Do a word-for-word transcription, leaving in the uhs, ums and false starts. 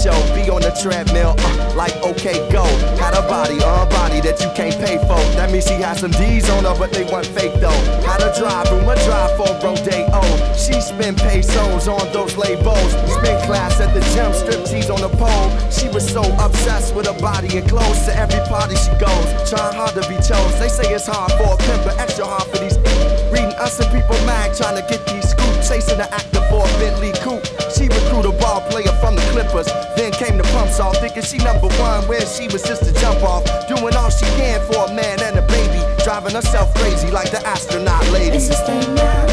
show. Be on the treadmill, uh, like okay, go. Had a body, uh, body that you can't pay for. That means she had some D's on her, but they weren't fake though. Had a drive room, a drive for rodeo. She spent pesos on those labels. Spent class at the gym, striptease on the pole. She was so obsessed with her body and clothes. To every party she goes, trying hard to be chose. They say it's hard for a pimp, but extra hard for these. Reading Us and People mag, trying to get these scoops. Chasing the actor for a Bentley coupe. She recruited a ball player from the Clippers. Then came the pump song, thinking she number one, where she was just a jump off. Doing all she can for a man and a baby. Driving herself crazy like the astronaut lady. It's a stay now.